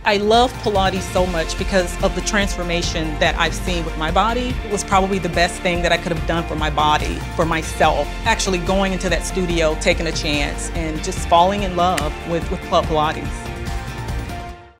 I love Pilates so much because of the transformation that I've seen with my body. It was probably the best thing that I could have done for my body, for myself. Actually going into that studio, taking a chance, and just falling in love with Club Pilates.